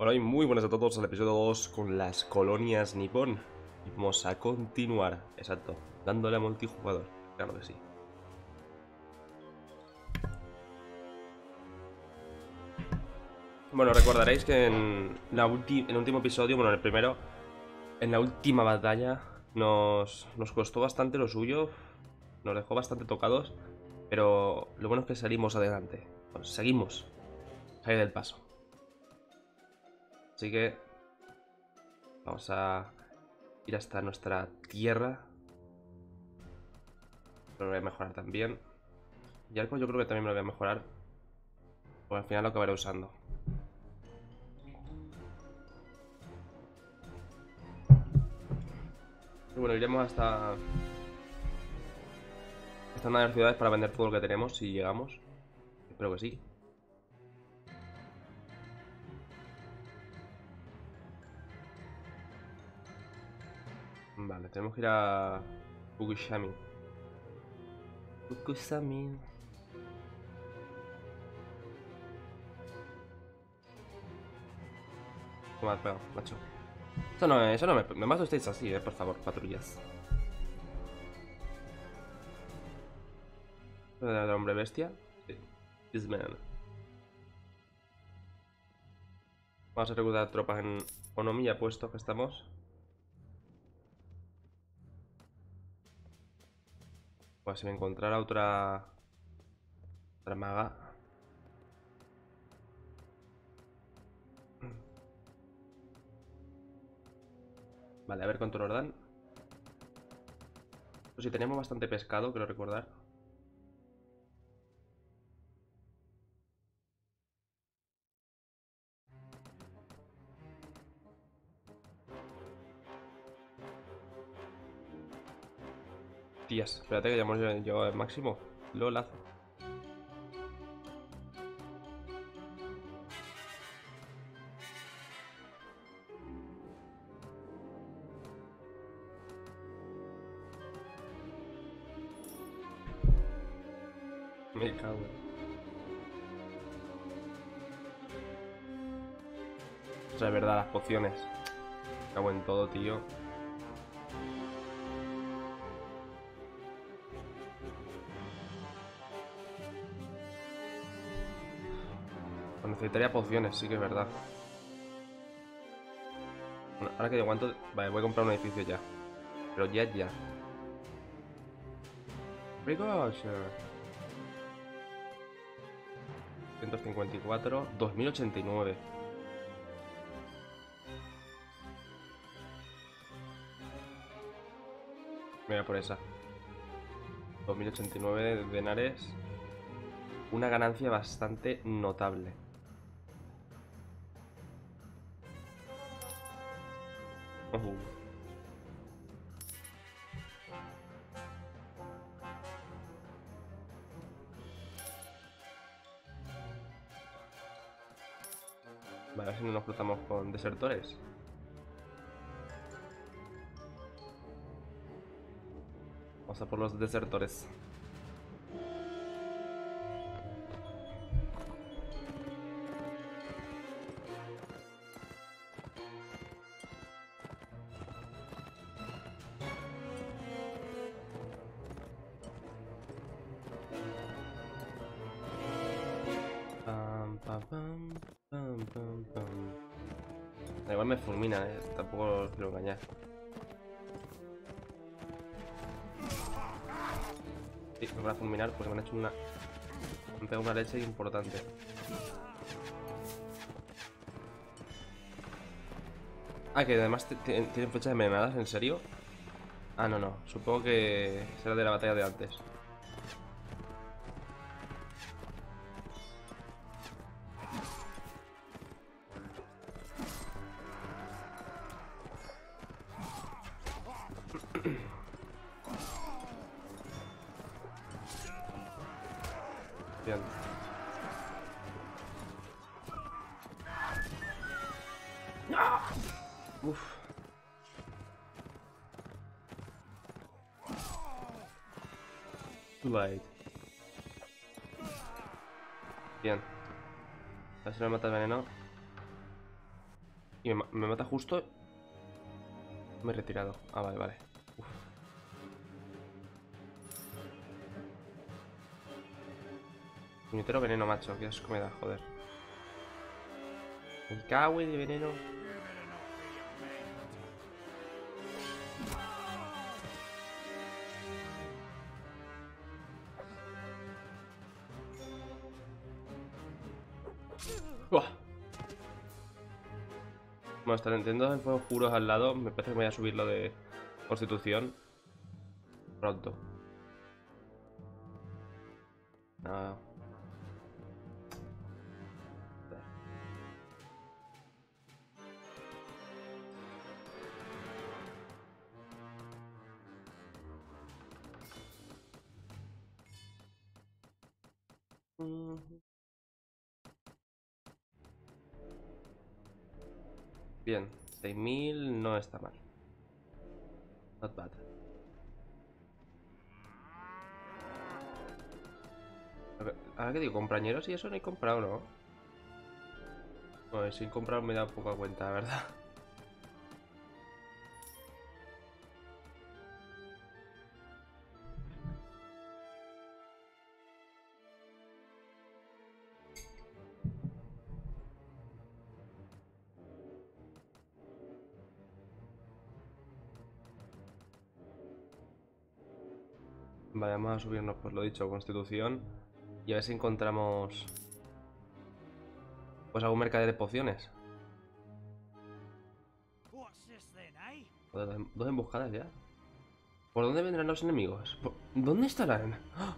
Hola y muy buenas a todos al episodio 2 con las colonias nipón. Y vamos a continuar, exacto, dándole a multijugador, claro que sí. Bueno, recordaréis que en el último episodio, bueno, en el primero, en la última batalla, nos costó bastante lo suyo, nos dejó bastante tocados, pero lo bueno es que salimos adelante. Bueno, seguimos, salir del paso. Así que vamos a ir hasta nuestra tierra. Lo voy a mejorar también. Y arco yo creo que también me lo voy a mejorar, porque al final lo acabaré usando. Y bueno, iremos hasta una de las ciudades para vender todo lo que tenemos si llegamos. Espero que sí. Vale, tenemos que ir a Fukushima. Fukushima. ¿Cómo has pegado, macho? Eso no me mato estáis así, por favor, patrullas. ¿El hombre bestia? Sí. This man. Vamos a reclutar tropas en Onomiya, puesto que estamos. Pues si me encontrara otra maga. Vale, a ver cuánto nos dan. Pues si tenemos bastante pescado, quiero recordar. Tías, espérate que ya hemos llegado al máximo. Lo lazo. Me cago en... O sea, es verdad, las pociones. Me cago en todo, tío. Pues necesitaría pociones, sí que es verdad. Bueno, ahora que aguanto... Vale, voy a comprar un edificio ya. Pero ya. Precaution. 154. 2089. Mira por esa. 2089 denares. Una ganancia bastante notable. Vale, a ver si no nos cruzamos con desertores. Vamos a por los desertores. Igual me fulmina, tampoco os quiero engañar. Sí, me van a fulminar porque me han hecho una... Me han pegado una leche importante. Ah, que además tienen flechas envenenadas, ¿en serio? Ah, no. Supongo que será de la batalla de antes. Bien. Uf. Too late. Bien. A ver si no me mata el veneno. Y me mata justo. Me he retirado. Ah, vale, vale. Uf. Puñetero veneno, macho. Qué asco me da, joder. El cagüe de veneno. Buah. Bueno, hasta Nintendo de Fuego Juros al lado. Me parece que voy a subir lo de Constitución pronto. No. Bien, 6000 no está mal. Not bad. Ahora que digo, compañeros y eso no he comprado, ¿no? Pues sin comprar me da poca cuenta, la verdad. Vale, vamos a subirnos, pues lo dicho, Constitución. Y a ver si encontramos... pues algún mercader de pociones. Joder, dos emboscadas ya. ¿Por dónde vendrán los enemigos? ¿Dónde estarán? ¡Ah!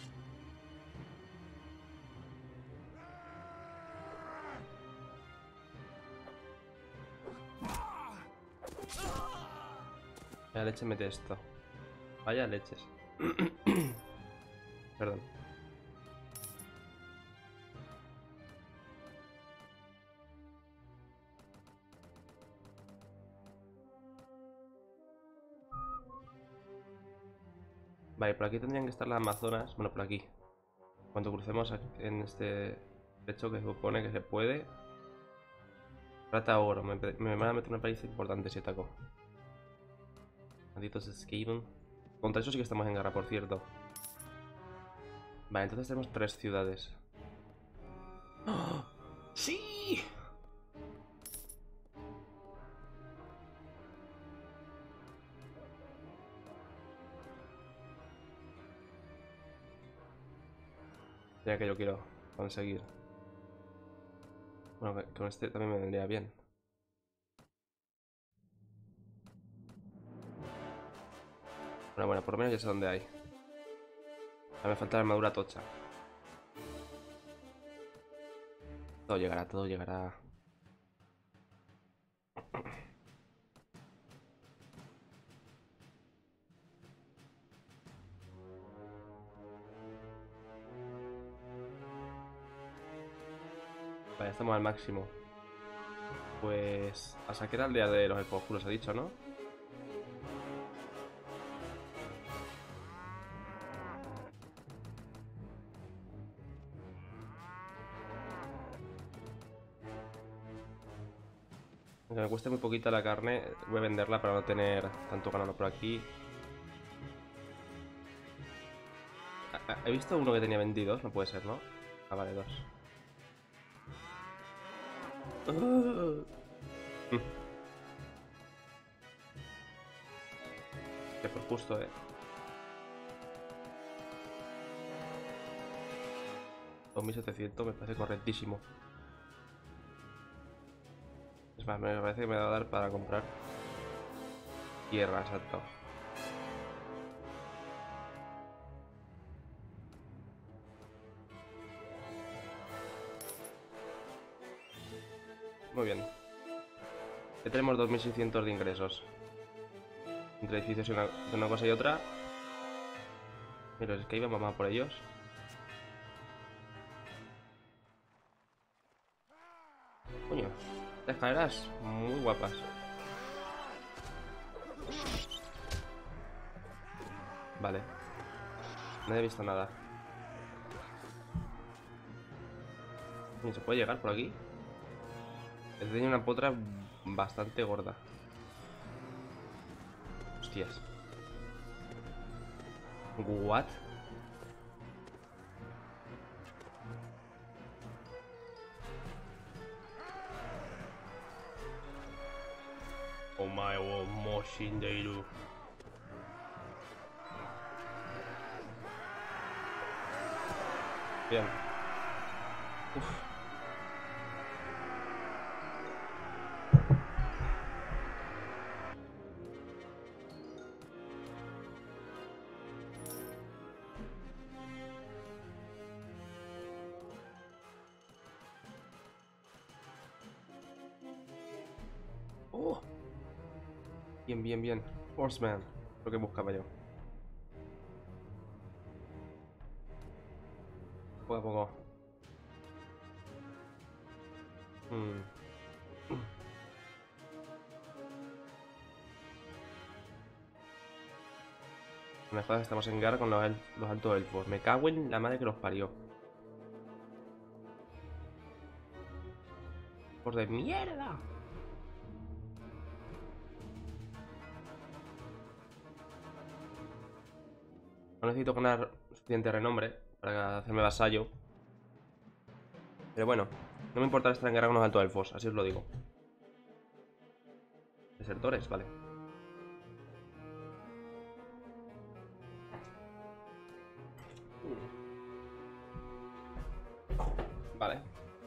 Vaya leche mete esto. Vaya leches. Perdón. Vale, por aquí tendrían que estar las Amazonas. Bueno, por aquí. Cuando crucemos en este pecho que se supone que se puede. Plata oro. Me van a meter una paliza importante si ataco. Malditos Skaven. Contra eso sí que estamos en guerra, por cierto. Vale, entonces tenemos 3 ciudades. ¡Oh! ¡Sí! Ya que yo quiero conseguir. Bueno, con este también me vendría bien. Bueno, por lo menos ya sé dónde hay. Ahora me falta la armadura tocha. Todo llegará, todo llegará. Vale, estamos al máximo. Pues a saquear la aldea de los elfos oscuros, ha dicho, ¿no? Aunque me cueste muy poquita la carne, voy a venderla para no tener tanto ganado por aquí. He visto uno que tenía 22, no puede ser, ¿no? Ah, vale, 2. Que por justo, 2700 me parece correctísimo. Es más, me parece que me va a dar para comprar tierra, exacto. Muy bien. Ya tenemos 2600 de ingresos. Entre edificios y de una cosa y otra. Mira, es que íbamos más por ellos. Coño, las escaleras muy guapas. Vale. No he visto nada. Coño, ¿se puede llegar por aquí? Tenía una potra bastante gorda. Hostias. What? Omae wo mo shindeiru. Bien. Uf. Oh. Bien, bien, bien. Horseman, lo que buscaba yo. Poco a poco. Me jodas, estamos en guerra con los altos elfos. Me cago en la madre que los parió. ¡Por de mierda! No necesito ganar suficiente renombre para hacerme vasallo. Pero bueno, no me importa estar en guerra con los altos elfos, así os lo digo. Desertores, vale. Vale.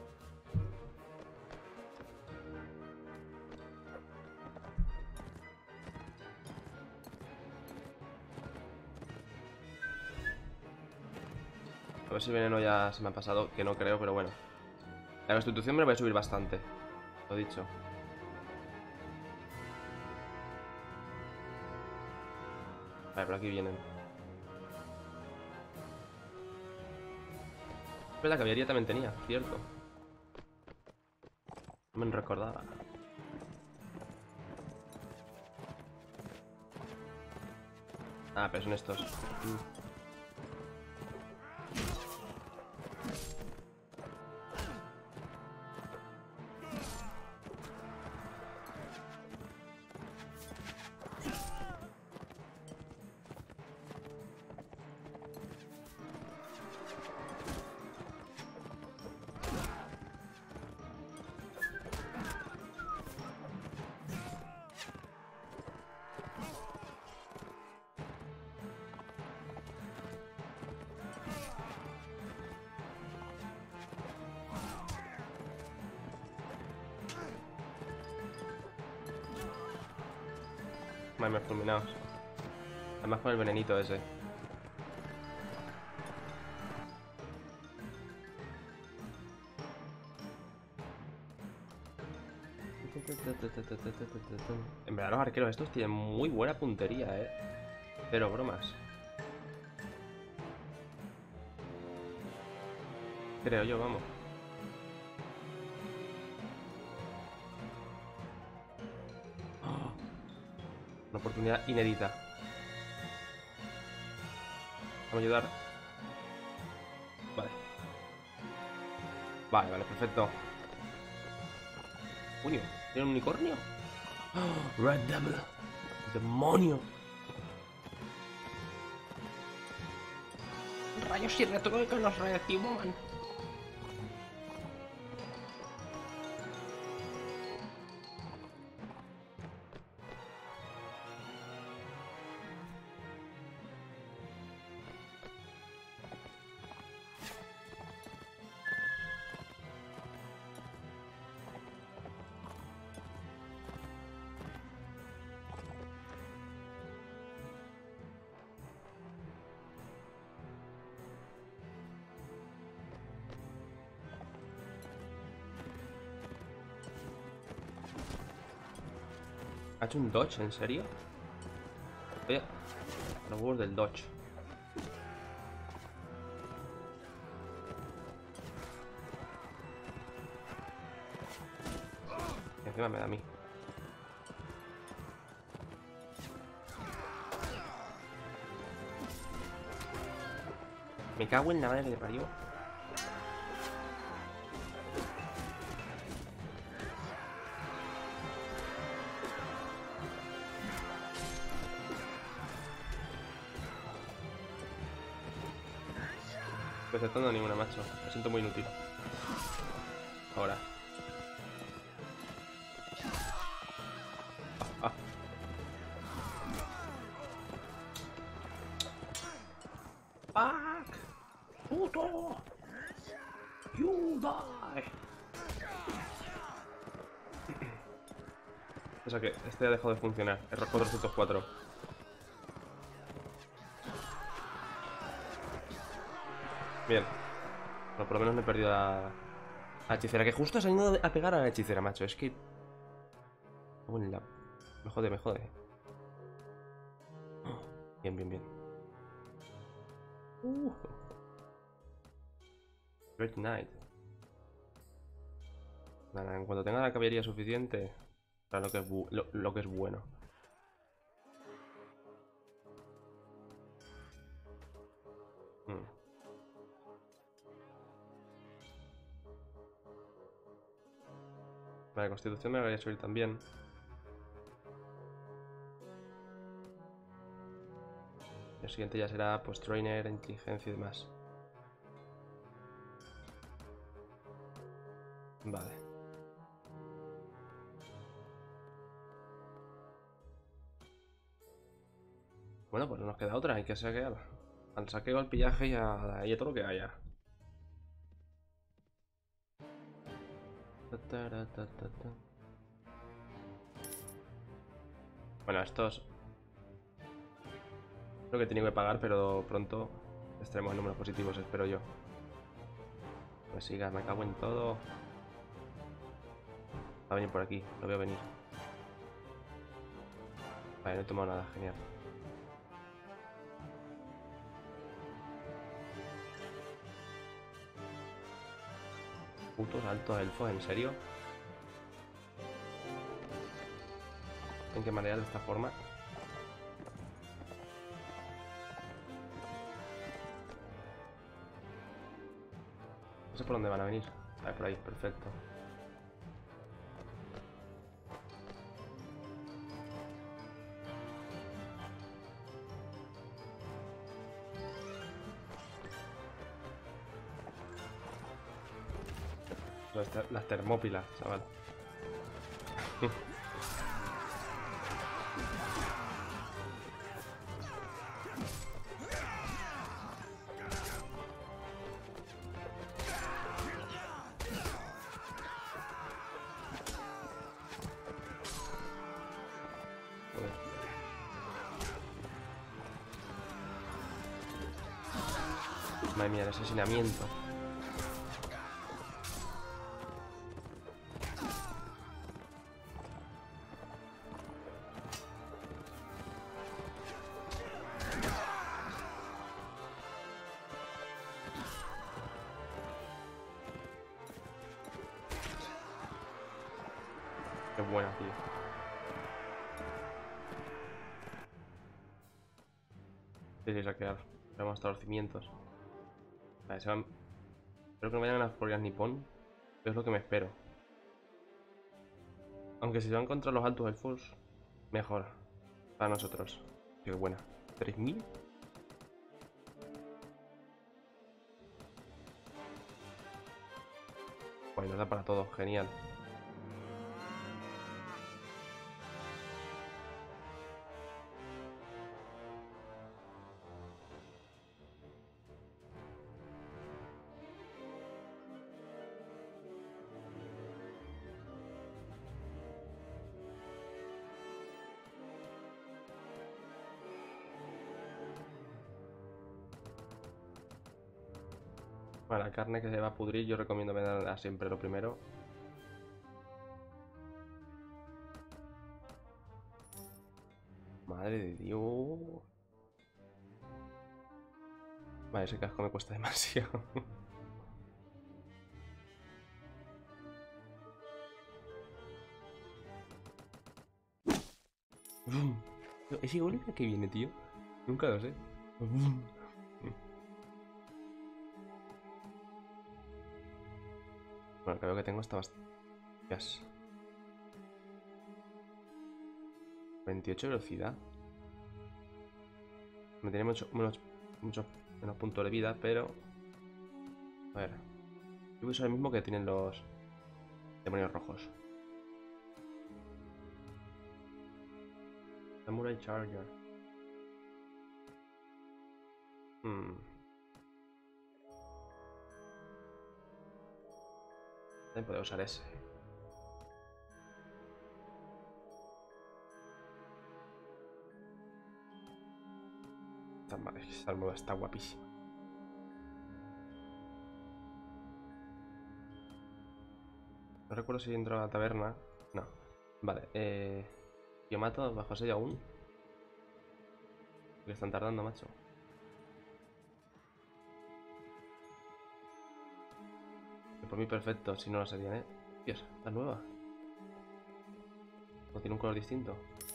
A ver si el veneno ya se me ha pasado, que no creo, pero bueno. La constitución me la voy a subir bastante. Lo dicho. Vale, por aquí vienen. La caballería también tenía, cierto. No me recordaba. Ah, pero son estos. Madre, fulminados. Además con el venenito ese. En verdad los arqueros estos tienen muy buena puntería, pero bromas. Creo yo, vamos. Una oportunidad inédita. Vamos a ayudar. Vale. Vale, perfecto. Junio, ¿tiene un unicornio? Oh, Red Devil. ¡Demonio! Rayos y retroico los reciban. ¿Ha hecho un dodge? ¿En serio? Oye, los huevos del dodge. Y encima me da a mí. Me cago en la madre que le parió. estoy aceptando ninguna, macho. Me siento muy inútil. Ahora. Ah. Fuck. Puto. You die. O sea que este ha dejado de funcionar. Error 404. Bien. Bueno, por lo menos me he perdido a la hechicera. Que justo se han ido a pegar a la hechicera, macho. Es que... Bueno, me jode, me jode. Bien, bien, bien. Great Night. Nada, en cuanto tenga la caballería suficiente para lo que es, lo que es bueno. Vale, constitución me debería subir también. El siguiente ya será pues trainer, inteligencia y demás. Vale. Bueno, pues no nos queda otra, hay que saquear. Al saqueo, al pillaje y a todo lo que haya. Bueno, estos creo que tengo que pagar, pero pronto estaremos en números positivos, espero yo. Pues siga, me cago en todo. Va a venir por aquí, lo veo venir. Vale, no he tomado nada, genial. Putos altos elfos, ¿en serio? ¿Tienen que marear de esta forma? No sé por dónde van a venir. Vale, por ahí, perfecto. Las termópilas, chaval. Madre mía, el asesinamiento. Qué buena, tío. Sí, sí, saquear. Vamos hasta los cimientos. Vale, se van... Espero que no vayan a las furias nipón. Es lo que me espero. Aunque si se van contra los altos elfos, mejor. Para nosotros. Qué buena. ¿3000? Pues nos da para todo. Genial. Bueno, la carne que se va a pudrir, yo recomiendo venderla siempre lo primero. Madre de Dios. Vale, ese casco me cuesta demasiado. ¿Ese golpe a qué viene, tío? Nunca lo sé. Bueno, creo que tengo hasta bastante. 28 de velocidad. Me tiene mucho menos puntos de vida, pero A ver. Yo voy a usar el mismo que tienen los demonios rojos. Samurai Charger. También puedo usar ese. Esta armadura está guapísima. No recuerdo si entro a la taberna. No. Vale, yo mato bajo sello aún. Que están tardando, macho. Que por mí perfecto, si no lo serían, ¿eh? Dios, la nueva. ¿O tiene un color distinto?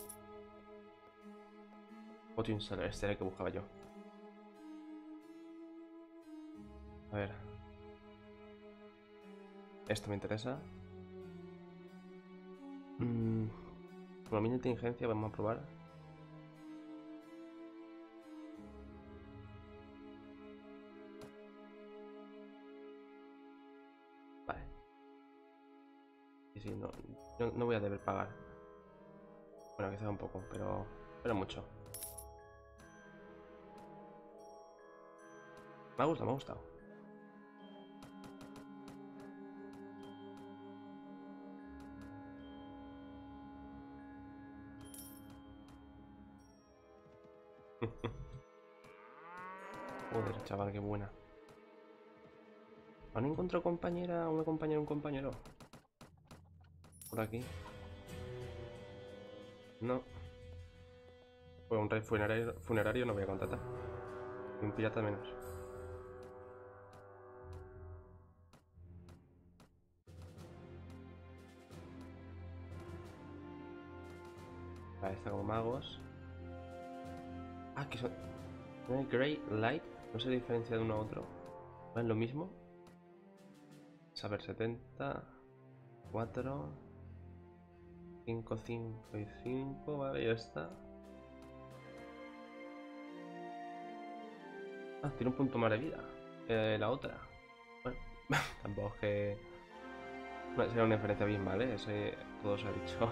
Potion Seller, este era el que buscaba yo. A ver. Esto me interesa. Con mi inteligencia vamos a probar. Vale. Y sí, no voy a deber pagar. Bueno, quizá un poco, pero mucho. Me ha gustado, me ha gustado. Joder, chaval, qué buena. ¿Han encontrado compañera, una compañera, un compañero? Por aquí. No. Pues un rey funerario no voy a contratar. Y un pirata menos. Vale, está como magos. Ah, que son... Grey Light. No se diferencia de uno a otro. ¿Es lo mismo? Saber 70. 4. 5, 5 y 5. Vale, ya está. Ah, tiene un punto más de vida. La otra. Bueno, tampoco es que... No, será una diferencia bien, ¿vale? Ese todo se ha dicho.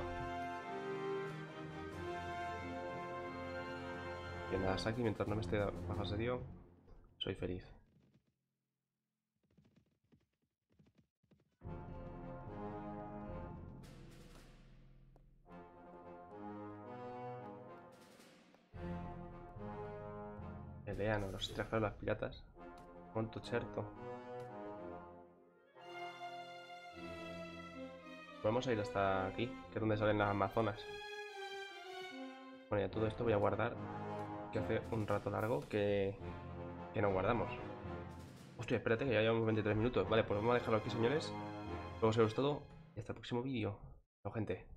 Que nada, Saki, mientras no me esté bajo asedio, soy feliz. Eleano, los extranjeros, las piratas. Molto certo. Vamos a ir hasta aquí, que es donde salen las Amazonas. Bueno, ya todo esto voy a guardar. Que hace un rato largo que no guardamos. Hostia, espérate que ya llevamos 23 minutos. Vale, pues vamos a dejarlo aquí, señores. Luego se os todo y hasta el próximo vídeo. Chao, gente.